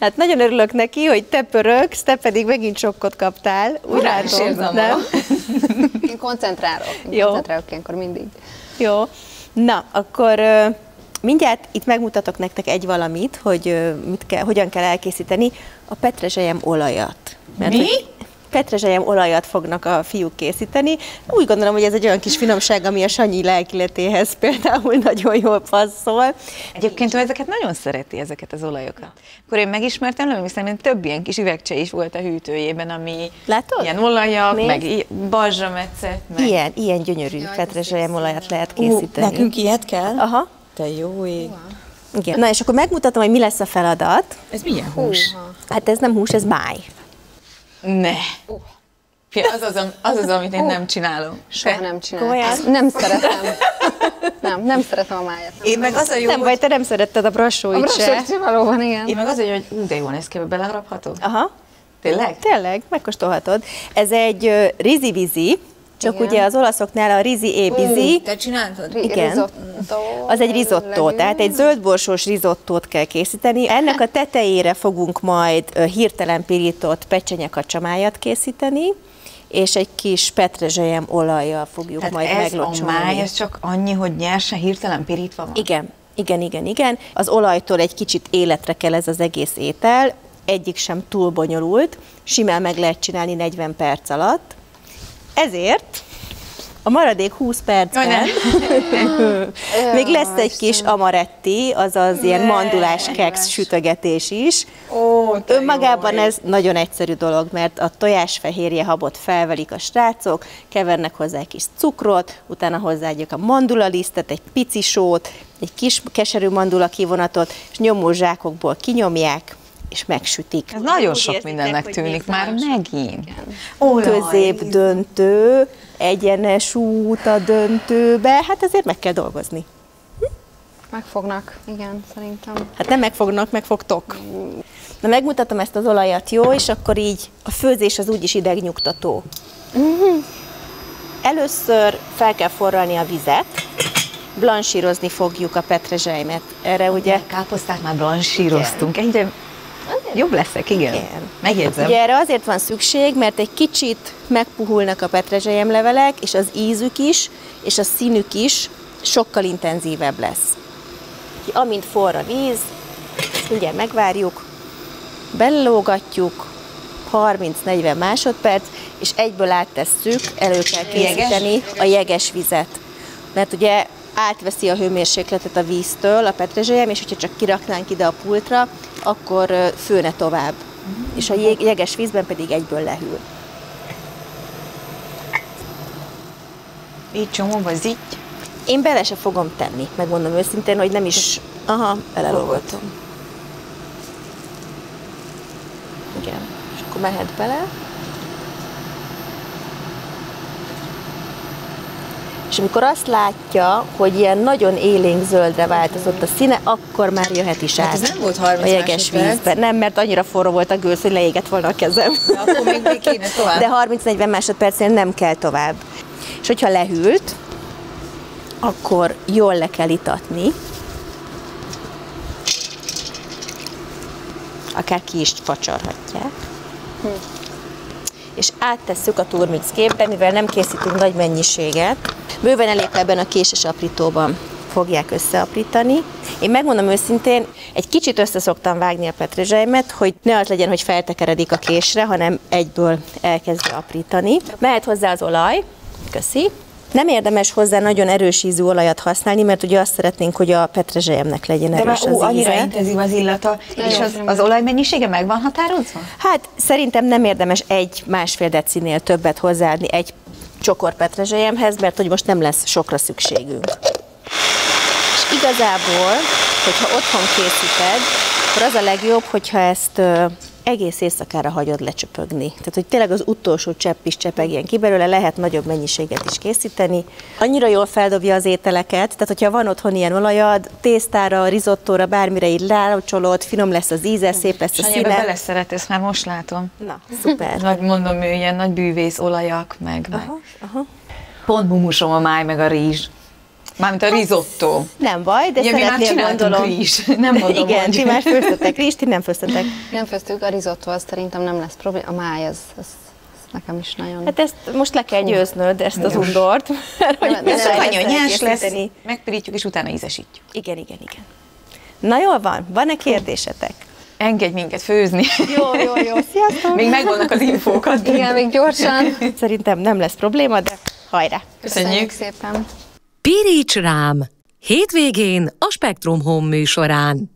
Hát nagyon örülök neki, hogy te pörögsz, te pedig megint sokkot kaptál. Úgy látom, nem? Én koncentrálok. Koncentrálok ilyenkor mindig. Jó. Na, akkor mindjárt itt megmutatok nektek egy valamit, hogy hogyan kell elkészíteni a petrezselyem olajat. Mi? Petrezselyem olajat fognak a fiúk készíteni. Úgy gondolom, hogy ez egy olyan kis finomság, ami a Sanyi lelkiletéhez például nagyon jól passzol. Egyébként ő ezeket nagyon szereti, ezeket az olajokat. Akkor én megismertem, nem hiszem, több ilyen kis üvegcse is volt a hűtőjében, ami látod? Ilyen olajak, nézd, meg balzsametszet. Meg... Ilyen gyönyörű petrezselyem olajat lehet készíteni. Nekünk ilyet kell? Aha. Te jó ég. Igen. Na és akkor megmutatom, hogy mi lesz a feladat. Ez milyen hús? Hát ez nem hús, ez máj. Ne. Az, amit én nem csinálom. Soha nem csinálom. Nem szeretem. Nem szeretem a májat. Én meg az a jó, nem baj, te nem szeretted a brassóit se. A brassóit valóban, igen. Én meg az, hogy de jó néz ki, beleharaphatod? Aha. Tényleg? Tényleg, megkóstolhatod. Ez egy rizi-vizi, csak igen. Ugye az olaszoknál a rizi-ébizi. Te csináltad? Igen. Risotto. Az egy risotto, tehát egy zöldborsós risottót kell készíteni. Ennek a tetejére fogunk majd hirtelen pirított pecsenyekacsamájat készíteni, és egy kis petrezselyem olajjal fogjuk tehát majd meglocsolni. A máj, ez csak annyi, hogy nyersen, hirtelen pirítva van? Igen. Az olajtól egy kicsit életre kell ez az egész étel, egyik sem túl bonyolult, simán meg lehet csinálni 40 perc alatt. Ezért a maradék 20 percben még lesz egy kis amaretti, azaz ilyen mandulás keksz sütögetés is. Önmagában ez nagyon egyszerű dolog, mert a tojásfehérje habot felvelik a srácok, kevernek hozzá egy kis cukrot, utána hozzáadjuk a mandulalisztet, egy pici sót, egy kis keserű mandula kivonatot, és nyomózsákokból kinyomják, és megsütik. Ez nagyon sok mindennek tűnik már megint. Középdöntő, egyenes út a döntőbe, hát ezért meg kell dolgozni. Megfognak, igen, szerintem. Hát nem megfognak, megfogtok. Na megmutatom ezt az olajat, jó, és akkor így a főzés az úgyis idegnyugtató. Először fel kell forralni a vizet, blansírozni fogjuk a petrezselymet. Erre ugye... Káposztát már blansíroztunk, egyre jobb leszek, igen. Megjegyzem. Ugye erre azért van szükség, mert egy kicsit megpuhulnak a petrezselyemlevelek, és az ízük is, és a színük is sokkal intenzívebb lesz. Amint forr a víz, mindjárt megvárjuk, belelógatjuk, 30-40 másodperc, és egyből áttesszük, elő kell készíteni a jeges vizet. Mert ugye átveszi a hőmérsékletet a víztől a petrezselyem, és hogyha csak kiraknánk ide a pultra, akkor főne tovább. És a jeges vízben pedig egyből lehűl. Így csomó vagy így? Én bele se fogom tenni, megmondom őszintén, hogy nem is... Aha, belelógatom. Igen, és akkor mehet bele. És amikor azt látja, hogy ilyen nagyon élénk zöldre változott a színe, akkor már jöhet is át. Hát ez nem volt 30 a jeges vízben. Nem, mert annyira forró volt a gőz, hogy leégett volna a kezem. De akkor még kéne tovább. De 30-40 másodpercnél nem kell tovább. És hogyha lehűlt, akkor jól le kell itatni. Akár ki is facsarhatják. És áttesszük a turmix képbe, mivel nem készítünk nagy mennyiséget. Bőven elég ebben a késes aprítóban fogják összeaprítani. Én megmondom őszintén, egy kicsit össze szoktam vágni a petrezselymet, hogy ne az legyen, hogy feltekeredik a késre, hanem egyből elkezdve aprítani. Mehet hozzá az olaj, köszi. Nem érdemes hozzá nagyon erős ízű olajat használni, mert ugye azt szeretnénk, hogy a petrezselyemnek legyen erős az íze. Annyira intenzív az illata. És az olaj mennyisége meg van határozva? Hát szerintem nem érdemes 1-1,5 decinél többet hozzáadni egy csokor petrezselyemhez, mert hogy most nem lesz sokra szükségünk. És igazából, hogyha otthon készíted, akkor az a legjobb, hogyha ezt egész éjszakára hagyod lecsöpögni. Tehát, hogy tényleg az utolsó csepp is csepegjen ki belőle, lehet nagyobb mennyiséget is készíteni. Annyira jól feldobja az ételeket, tehát hogyha van otthon ilyen olajad, tésztára, risottóra, bármire így rálocsolod, finom lesz az íze, szép lesz a színe. Beleszeret, ezt már most látom. Na, szuper. Nagy, mondom, ő ilyen nagy bűvész olajak, meg. Pont mumusom a máj, meg a rizs. Mármint a risotto. Nem baj, de Ugye, mi már szeretnél csináltunk gondolom. rizs. Nem mondom, Igen, hogy- ti már főztetek rizst, ti nem főztetek. Nem főztük, a risotto, az szerintem nem lesz probléma. A máj, ez nekem is nagyon... Hát ezt most le kell győznöd, ezt az undort. Mert hogy Nem, Ez muszáj csak ezt annyira nyers lesz, elkészíteni. megpirítjuk, és utána ízesítjük. Igen, igen, igen. Na jól van, van-e kérdésetek? Engedj minket főzni. Jó, jó, jó, sziasztok! Még megvannak az infókat. Igen, még gyorsan. Szerintem nem lesz probléma, de hajrá! Köszönjük. Szépen. Piríts rám! Hétvégén a Spektrum Home műsorán.